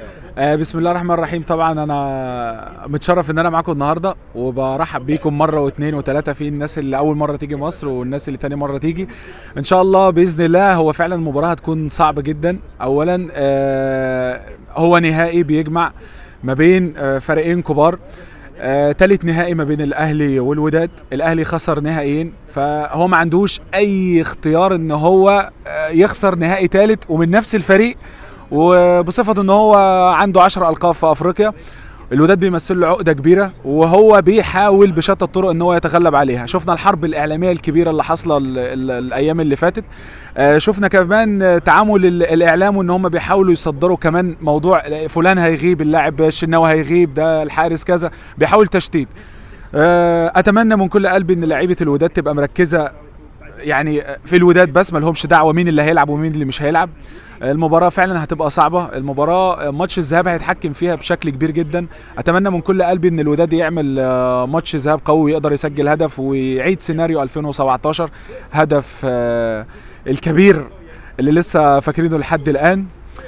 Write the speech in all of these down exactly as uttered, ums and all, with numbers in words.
آه بسم الله الرحمن الرحيم. طبعا انا متشرف ان انا معاكم النهارده، وبرحب بيكم مره واثنين وثلاثه، في الناس اللي اول مره تيجي مصر والناس اللي تاني مره تيجي ان شاء الله باذن الله. هو فعلا المباراه هتكون صعبه جدا. اولا آه هو نهائي بيجمع ما بين آه فريقين كبار، آه، تالت نهائي ما بين الاهلي والوداد. الاهلي خسر نهائيين، فهو ما عندوش اي اختيار ان هو آه يخسر نهائي تالت ومن نفس الفريق، وبصفه ان هو عنده عشر القاب في افريقيا. الوداد بيمثل له عقده كبيره، وهو بيحاول بشتى الطرق ان هو يتغلب عليها. شفنا الحرب الاعلاميه الكبيره اللي حاصله الايام اللي فاتت، آه شفنا كمان تعامل الاعلام وان هم بيحاولوا يصدروا كمان موضوع فلان هيغيب، اللاعب الشناوي هيغيب، ده الحارس كذا، بيحاول تشتيت. آه اتمنى من كل قلبي ان لعيبه الوداد تبقى مركزه يعني في الوداد بس، ما لهمش دعوه مين اللي هيلعب ومين اللي مش هيلعب. المباراه فعلا هتبقى صعبه. المباراه ماتش الذهاب هيتحكم فيها بشكل كبير جدا. اتمنى من كل قلبي ان الوداد يعمل ماتش ذهاب قوي ويقدر يسجل هدف ويعيد سيناريو ألفين وسبعتاشر، هدف الكبير اللي لسه فاكرينه لحد الان.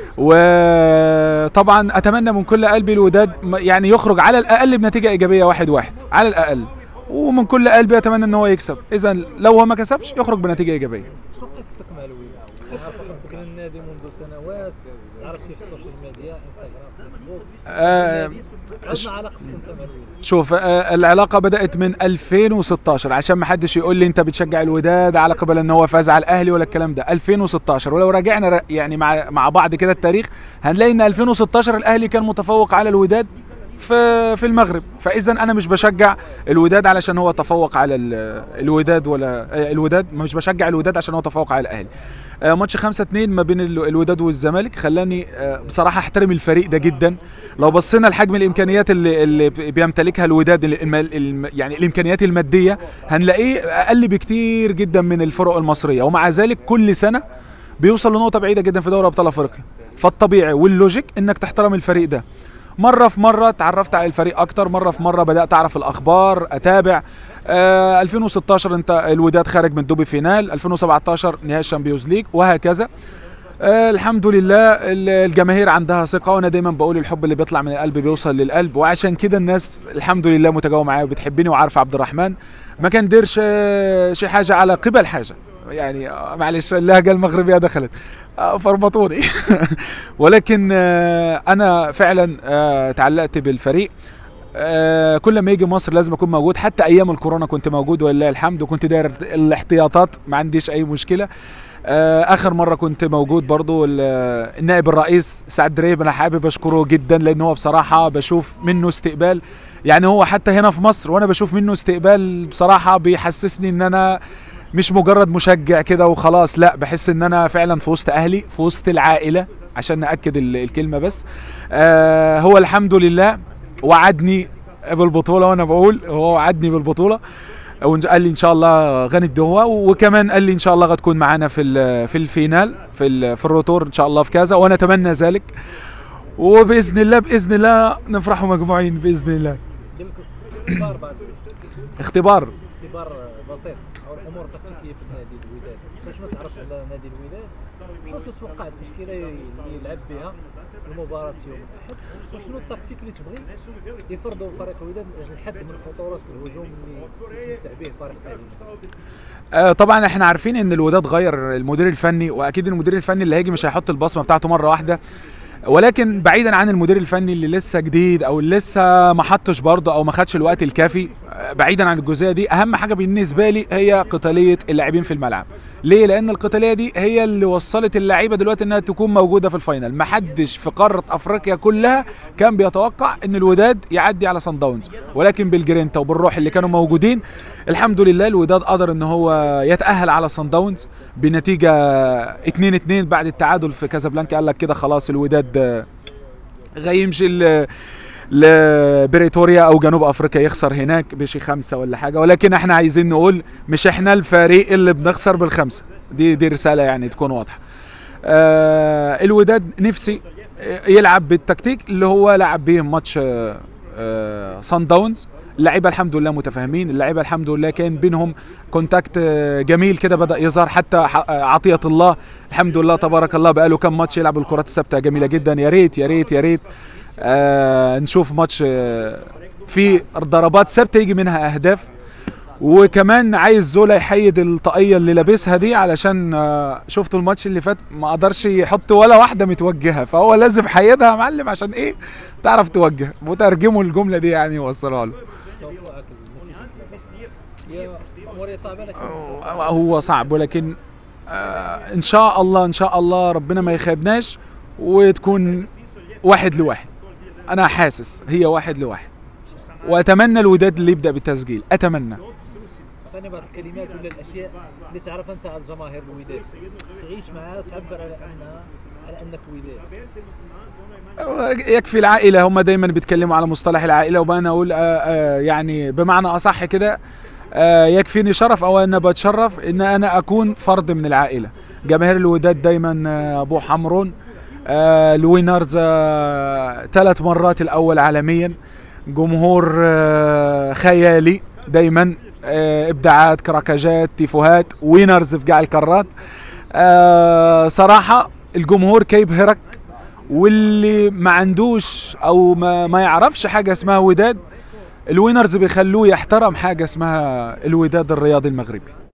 وطبعا اتمنى من كل قلبي الوداد يعني يخرج على الاقل بنتيجه ايجابيه واحد واحد على الاقل، ومن كل قلبي اتمنى ان هو يكسب. اذا لو هو ما كسبش يخرج بنتيجه ايجابيه. شو قصتك مع الوداد؟ عارف حبك للنادي منذ سنوات، تعرف في السوشيال ميديا، انستغرام، فيسبوك. آه عرفنا علاقتك انت مع الوداد. شوف، آه العلاقه بدات من ألفين وستاشر، عشان ما حدش يقول لي انت بتشجع الوداد على قبل ان هو فاز على الاهلي ولا الكلام ده. ألفين وستاشر، ولو راجعنا يعني مع مع بعض كده التاريخ هنلاقي ان ألفين وستاشر الاهلي كان متفوق على الوداد في في المغرب. فاذا انا مش بشجع الوداد علشان هو تفوق على الوداد، ولا الوداد مش بشجع الوداد عشان هو تفوق على الاهلي. ماتش خمسة اتنين ما بين الوداد والزمالك خلاني بصراحه احترم الفريق ده جدا. لو بصينا لحجم الامكانيات اللي, اللي بيمتلكها الوداد، يعني الامكانيات الماديه، هنلاقيه اقل بكتير جدا من الفرق المصريه، ومع ذلك كل سنه بيوصل لنقطه بعيده جدا في دوري ابطال افريقيا. فالطبيعي واللوجيك انك تحترم الفريق ده. مرة في مرة اتعرفت على الفريق أكتر، مرة في مرة بدأت أعرف الأخبار أتابع. آه ألفين وستاشر أنت الوداد خارج من دوبي فينال، ألفين وسبعتاشر نهائي الشامبيونز ليج، وهكذا. آه الحمد لله الجماهير عندها ثقة، وأنا دايما بقول الحب اللي بيطلع من القلب بيوصل للقلب، وعشان كده الناس الحمد لله متجاوبة معايا وبتحبني وعارفة عبد الرحمن ما كان ديرش شي حاجة على قبل حاجة. يعني معلش اللهجة المغربية دخلت فربطوني ولكن انا فعلا تعلقت بالفريق. كل ما يجي مصر لازم اكون موجود، حتى ايام الكورونا كنت موجود ولله الحمد، وكنت داير الاحتياطات، ما عنديش اي مشكله. اخر مره كنت موجود برضو النائب الرئيس سعد دريب، انا حابب اشكره جدا لان هو بصراحه بشوف منه استقبال. يعني هو حتى هنا في مصر وانا بشوف منه استقبال بصراحه بيحسسني ان انا مش مجرد مشجع كده وخلاص، لا، بحس ان انا فعلا في وسط اهلي، في وسط العائله، عشان ناكد الكلمه بس. آه هو الحمد لله وعدني بالبطوله، وانا بقول هو وعدني بالبطوله، وقال لي ان شاء الله غني الدهوه، وكمان قال لي ان شاء الله غتكون معانا في في الفينال في في الروتور ان شاء الله في كذا، وانا اتمنى ذلك، وباذن الله باذن الله نفرحوا مجموعين باذن الله. اختبار بعد اختبار اختبار بسيط او الامور التكتيكيه في نادي الوداد. انت شنو تعرف على نادي الوداد؟ شنو تتوقع التشكيله اللي يلعب بها المباراه يوم الاحد؟ وشنو التكتيك اللي تبغي يفرضوا فريق الوداد للحد من خطوره الهجوم اللي يتمتع به فريق الاهلي؟ آه طبعا احنا عارفين ان الوداد غير المدير الفني، واكيد المدير الفني اللي هيجي مش هيحط البصمه بتاعته مره واحده. ولكن بعيدا عن المدير الفني اللي لسه جديد او اللي لسه ما حطش برضه او ما خدش الوقت الكافي، بعيدا عن الجزئيه دي، اهم حاجه بالنسبه لي هي قتاليه اللاعبين في الملعب. ليه؟ لان القتاليه دي هي اللي وصلت اللعيبه دلوقتي انها تكون موجوده في الفاينل. ما حدش في قاره افريقيا كلها كان بيتوقع ان الوداد يعدي على صن داونز، ولكن بالجرينتا وبالروح اللي كانوا موجودين الحمد لله الوداد قدر ان هو يتاهل على صن داونز بنتيجه اتنين اتنين بعد التعادل في كازابلانكا. قال لك كده خلاص الوداد غيمشي لبريتوريا او جنوب افريقيا يخسر هناك بشي خمسه ولا حاجه، ولكن احنا عايزين نقول مش احنا الفريق اللي بنخسر بالخمسه. دي دي رساله يعني تكون واضحه. آه الوداد نفسي يلعب بالتكتيك اللي هو لعب بيه ماتش آه صن داونز. اللعيبه الحمد لله متفاهمين، اللعيبه الحمد لله كان بينهم كونتاكت آه جميل كده بدا يظهر. حتى عطيه الله الحمد لله تبارك الله بقاله كم ماتش يلعب الكرات الثابته جميله جدا. يا ريت يا ريت يا ريت آه نشوف ماتش آه في ضربات ثابته يجي منها اهداف. وكمان عايز زولا يحيد الطاقيه اللي لابسها دي، علشان آه شفتوا الماتش اللي فات ما قدرش يحط ولا واحده متوجهه، فهو لازم حيدها يا معلم عشان ايه تعرف توجه. مترجموا الجمله دي يعني وصلها له. هو صعب ولكن آه ان شاء الله ان شاء الله ربنا ما يخيبناش وتكون واحد لواحد. انا حاسس هي واحد لواحد، واتمنى الوداد اللي يبدا بالتسجيل. اتمنى ثاني بعض الكلمات ولا الاشياء اللي تعرف انت على الجماهير الوداد تعيش معها وتعبر على انها على انك وداد. يكفي العائله، هم دايما بيتكلموا على مصطلح العائله، وبانا اقول آآ آآ يعني بمعنى اصح كده يكفيني شرف او انا بتشرف ان انا اكون فرد من العائله. جماهير الوداد دايما ابو حمرون الوينرز ثلاث مرات الاول عالميا، جمهور خيالي دايما، ابداعات كراكاجات تيفوهات وينرز في قاع القارات. صراحه الجمهور كيبهرك، واللي ما عندوش او ما, ما يعرفش حاجه اسمها وداد، الوينرز بيخلوه يحترم حاجه اسمها الوداد الرياضي المغربي.